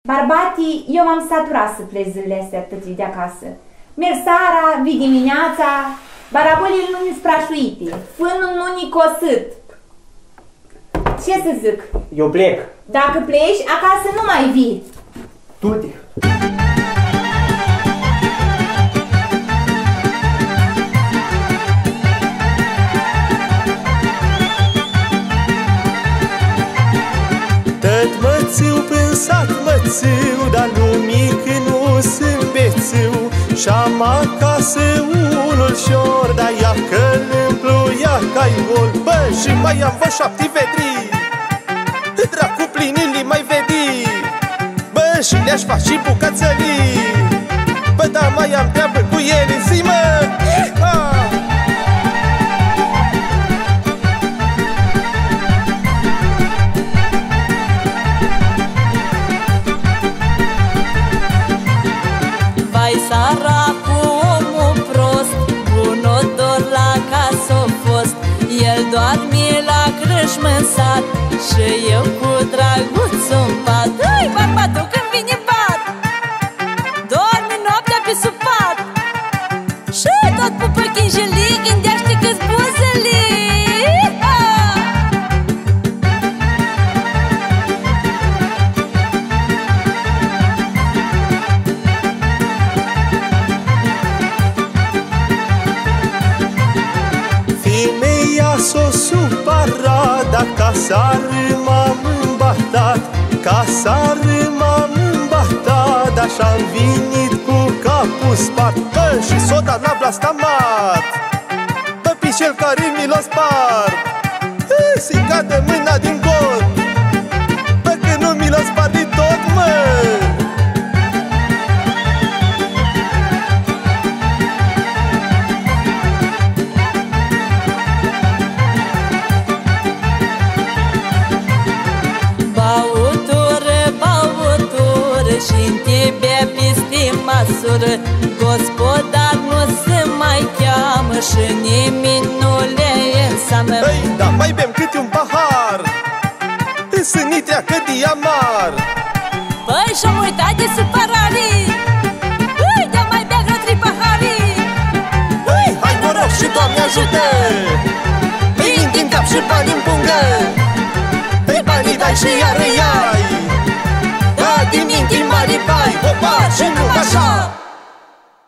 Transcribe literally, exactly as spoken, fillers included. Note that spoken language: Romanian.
Barbatii, eu m-am saturat să plec zilele astea tății de acasă. Merg seara, vii dimineața, barabolile nu-mi sprașuite, fânul nu-ni cosât. Ce să zic? Eu plec. Dacă pleci, acasă nu mai vii. Du-te. Tot mățiu prin sat mățiu, dar nu mic, nu sunt bețiu. Și-am acasă unul șor, dar ia că-l împluia ca-i gol. Bă, și mai am vă șapte vedri, dracu plinii mai vedi. Bă, și le-aș fac și bucățării. Bă, dar mai am treabă cu ele, zi mă! Vai săracul, omul prost, un odor la casă-o fost. El doarme la crâșmă în sat și eu cu drăguț în pat. Hăi, bărbatul, când vine bat, dorme noaptea pe sub pat și tot pupă chinjelii, gândește că-s buzele. S-o supărat, dar ca sară m-am îmbatat, ca sară m-am îmbatat, așa-am venit cu capul spart. Bă, și s-o dat la blastamat, bă, pișel care mi l-o spart. Se cadă mâna din cot, bă, că nu mi l-o spart din tot, mă. Și-n tebe peste măsură, gospodar nu se mai cheamă și nimeni nu le înseamnă. Ei, da, mai bem câte un pahar, să-ni treacă de amar. Păi, și-am uitat de supărare, îi, da mai bea vreo trei pahare. Ei, hai noroc și Doamne ajută, îi din cap și bani în pungă. Ei, banii dai și iar îi ai, din minte mari bai, opa, și nu așa.